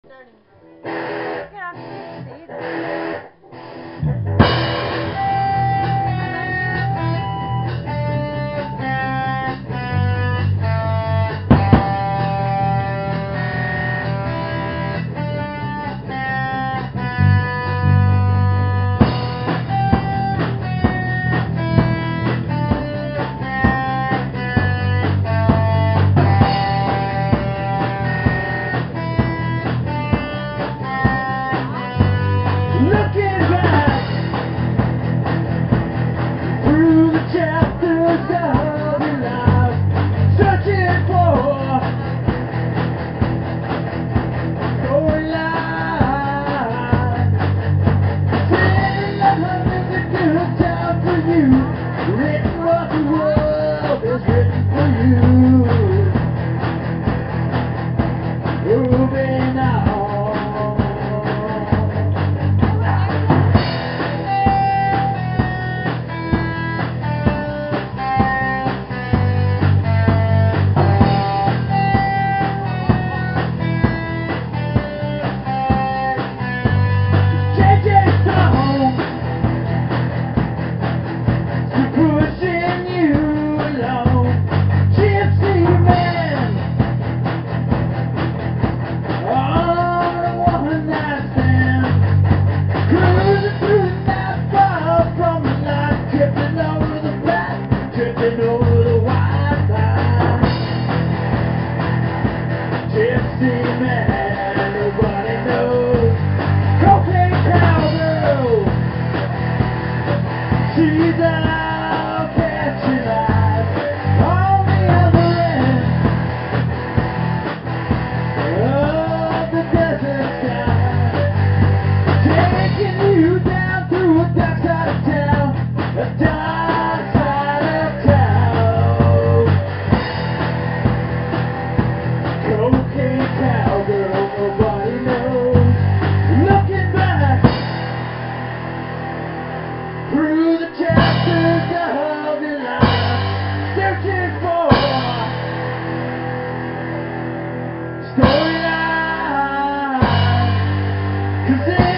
Nobody knows. Cocaine Cowgirl, she's out catching eyes on the other end of the desert sky, taking you down through a dark side of town, a dark side of town. Cocaine Cowgirl, nobody knows. Looking back through the chapters of your life, searching for storyline, 'cause